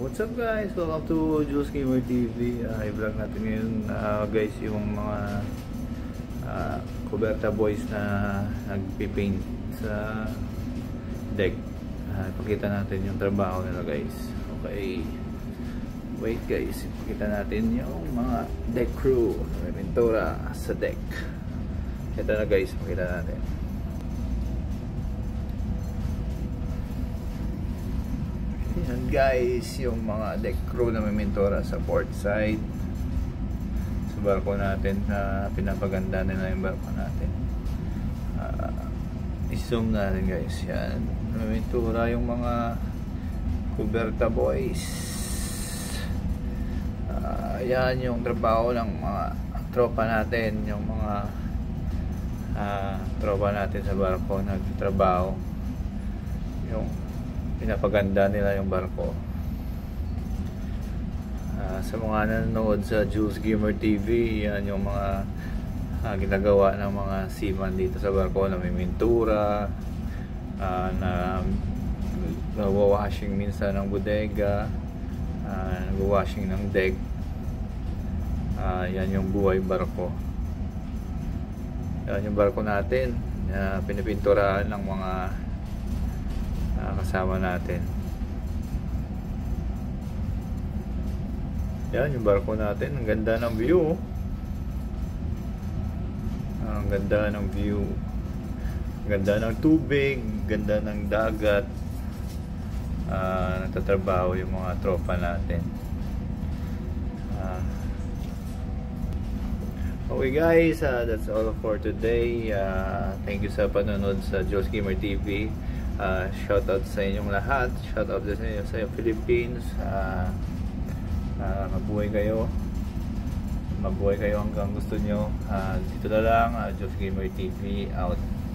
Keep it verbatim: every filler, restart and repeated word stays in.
What's up guys? Welcome to JulzGamerTV. uh, I-vlog natin ngayon uh, guys yung mga uh, Kuberta boys na nagpipaint sa deck. uh, Ipakita natin yung trabaho nila guys. Okay, wait guys, ipakita natin yung mga deck crew may pintura sa deck. Ito na guys, ipakita natin. Yan guys, yung mga deck crew na may pintura sa port side sa barko natin na uh, pinapaganda nila yung barko natin. uh, I-zoom natin guys. Yan, may pintura yung mga Kuberta boys. uh, yan yung trabaho ng mga tropa natin, yung mga uh, tropa natin sa barko nagtrabaho, yung pinapaganda nila yung barko. Uh, sa mga nanonood sa JulzGamerTV, yan yung mga uh, ginagawa ng mga seaman dito sa barko na may pintura, uh, na nagwa-washing minsan ng bodega, uh, nagwa-washing ng deck. Uh, yan yung buhay barko. Yan yung barko natin, uh, pinipinturahan ng mga Uh, kasama natin. Yan yung barko natin. Ang ganda ng view. Ang ganda ng view. Ang ganda ng tubig. Ganda ng dagat. Uh, nagtatrabaho yung mga tropa natin. Uh, okay guys, uh, that's all for today. Uh, thank you sa panonood sa JulzGamerTV. Uh, shout out sa inyong lahat, shout out sa inyo sa Philippines. uh, uh, mabuhay kayo mabuhay kayo hanggang gusto nyo. Uh, dito na lang, uh, JulzGamerTV out.